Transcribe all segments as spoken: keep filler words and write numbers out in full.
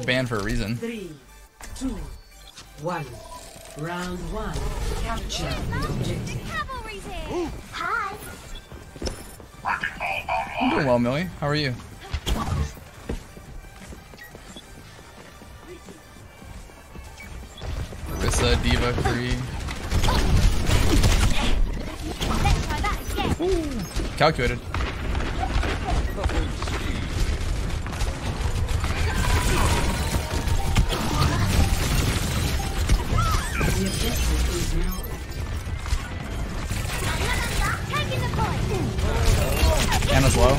banned for a reason. Three, two, one. Round one. Capture the objective. Cavalry's here. Hi. I'm doing well, Millie. How are you? Rissa, Diva, Kree. Let's try that again. Ooh. Calculated. The objective is now Taking the point. Anna's low.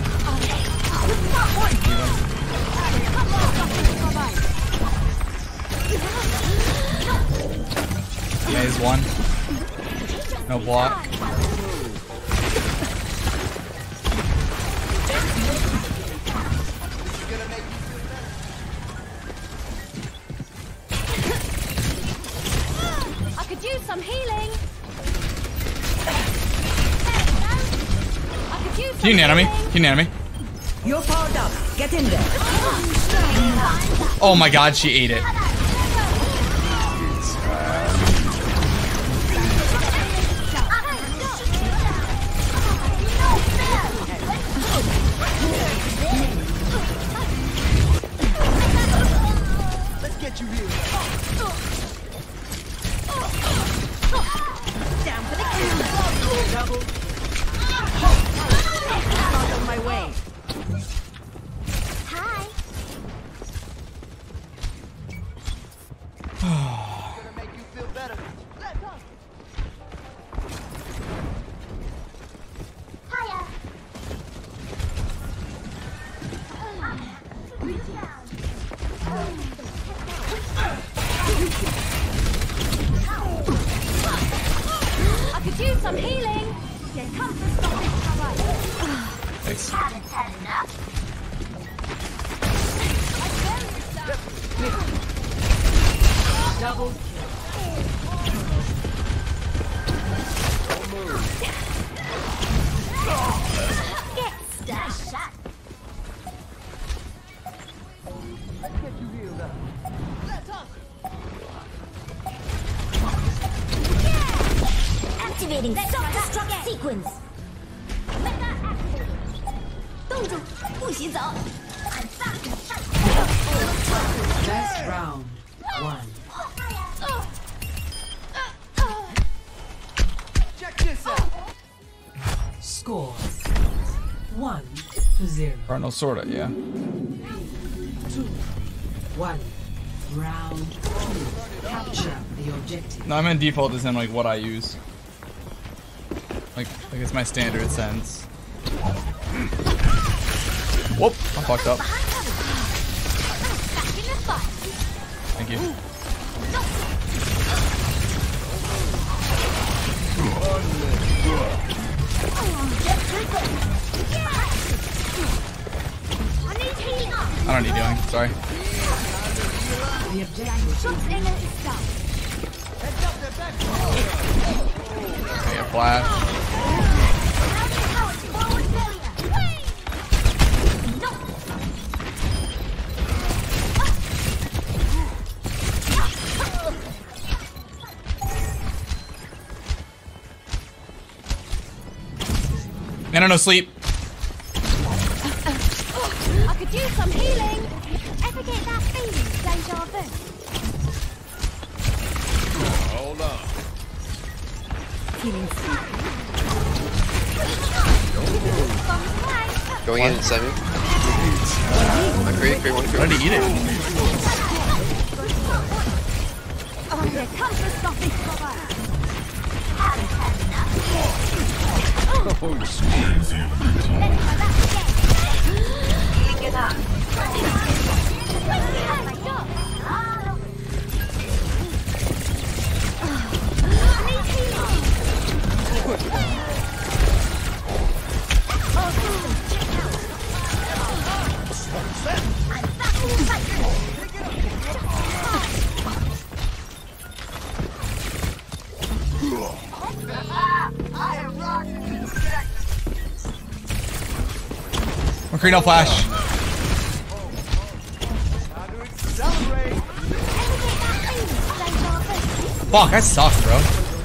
Maze one. No block. I could use some healing. I could use some Can you nano me? healing. Can you nano me? You're powered up. Get in there. Oh my god, she ate it. Let's get you here. Down for the kill. Double. Out of my way. Hi. Gonna make you feel better. Let's go. Hiya. I could use some healing. Yeah, come for something. Thanks. Haven't had enough. Double. Get stashed. Let's get you healed up. Let's talk. Activating self-destruct sequence. Let that activate. 冻住，不许走。 Best round. One. Check this out. Score. One to zero. Or no, sorta, yeah. Two. One. Round two. Capture the objective. No, I meant default is in like what I use. Like, like it's my standard sense. Whoop! I fucked up. Back in the fight. Thank you. I need healing up. I don't need healing. Sorry. The objective. Shots in at the start. Heads up, they're back. Okay, a flash. How it's forward failure. No. No, no, no, sleep. I could use some healing. Ever get that feeling, deja vu? Hold on. Feeling Going in seven. I create, create one, create Why did he eat it? Oh, here comes the stuffy cover. Oh, Let's try that again. Get up. Oh my God. I need healing. Oh, systems checked out. I'm back in the fight. I am rocking. McCree, no flash. Fuck, I suck, bro.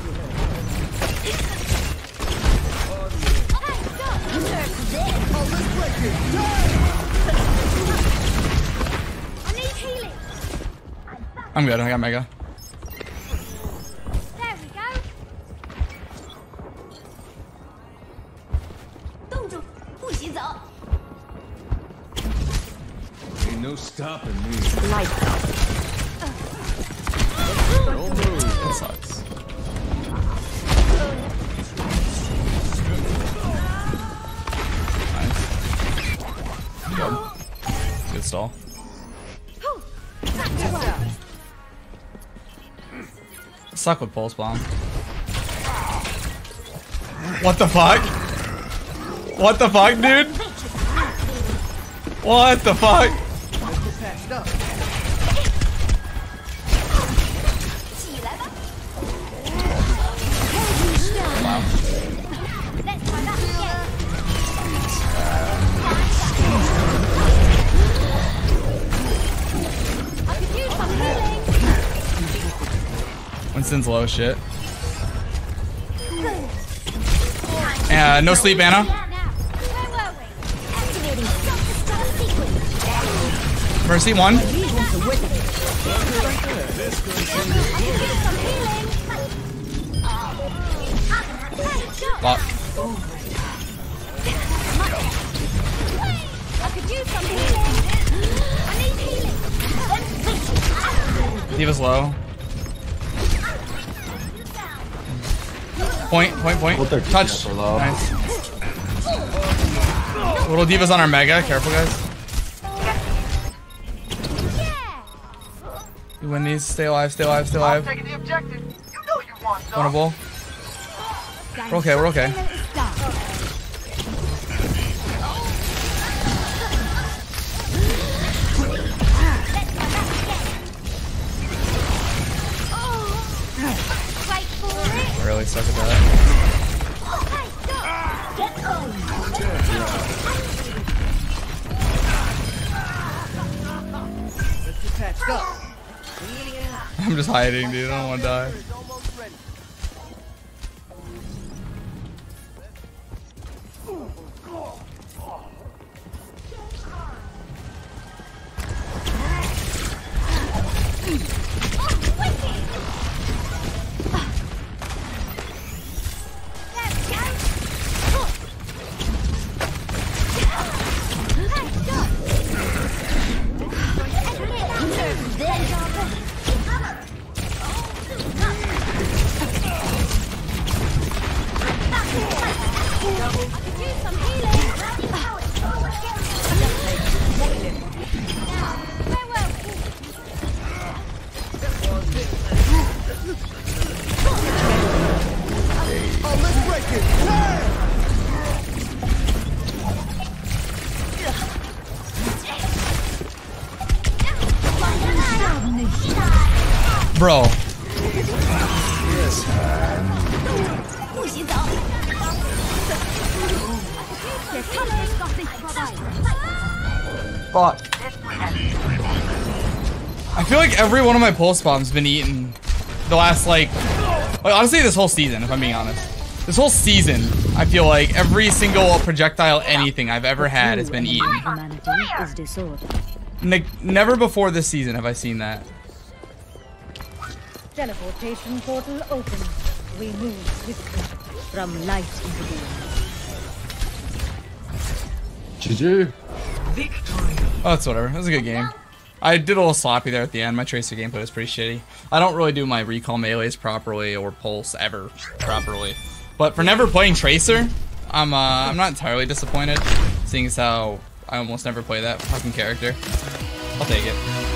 I'm good, I got mega. There we go. Ain't no stopping me. Lights out. That sucks. Nice. Good. Good stall. Suck with pulse bomb. What the fuck? What the fuck, dude? What the fuck? Wow. Let's try that again. I could use some healing. Winston's low shit. Uh, no sleep, Anna. Where were we? Activating self-destruct sequence. Mercy, one. I could use some healing. Lock. I could use some healing. I need healing. Diva's low. Point, point, point. Touch. Nice. Little Diva's on our mega. Careful, guys. We win these. Stay alive, stay alive, stay alive. Taking the objective. You know you want some. Winnable. We're okay, we're okay. Really suck at that. I'm just hiding, dude. I don't want to die. Bro. Fuck. I feel like every one of my pulse bombs been eaten the last like, like honestly this whole season, if I'm being honest. This whole season, I feel like every single projectile anything I've ever had has been eaten. Ne never before this season have I seen that. Teleportation portal open. We move swiftly from light into being. G G. Victory. Oh, it's whatever. It was a good game. I did a little sloppy there at the end. My Tracer gameplay was pretty shitty. I don't really do my recall melees properly or pulse ever properly. But for never playing Tracer, I'm uh, I'm not entirely disappointed, seeing as how I almost never play that fucking character. I'll take it.